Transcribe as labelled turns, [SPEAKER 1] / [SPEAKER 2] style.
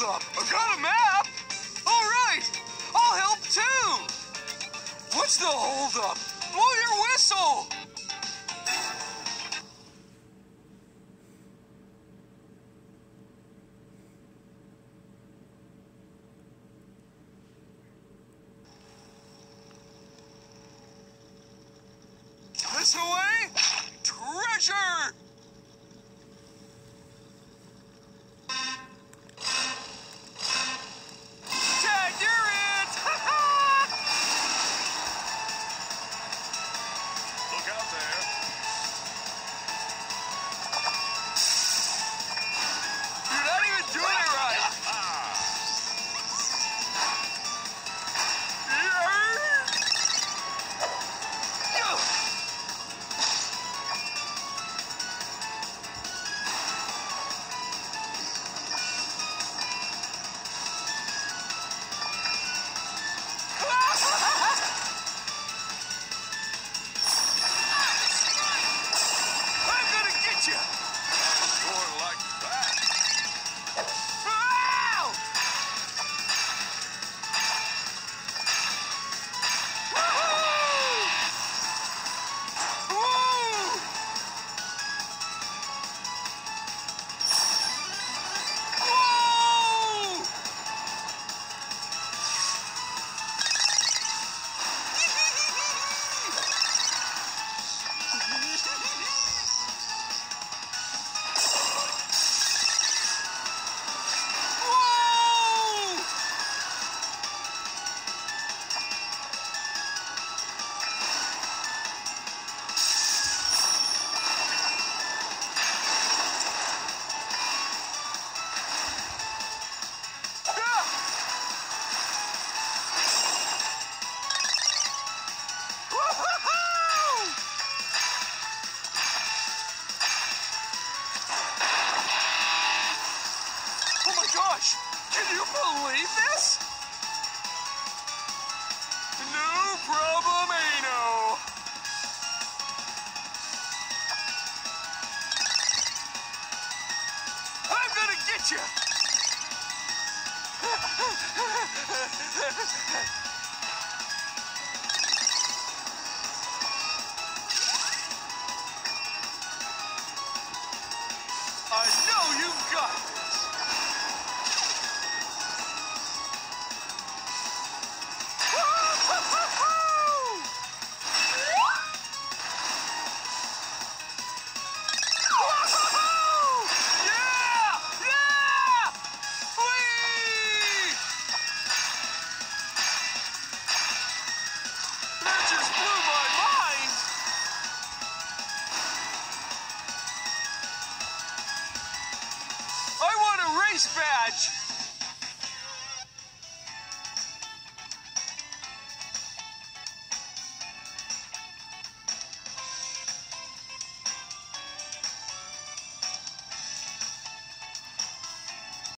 [SPEAKER 1] holdup? I got a map. All right, I'll help too. What's the holdup? Blow your whistle. This away, treasure! Dad, you're it! Look out there. You're not even doing it right. Gosh, can you believe this? No problemo. I'm gonna get you. I know you've got this. Badge.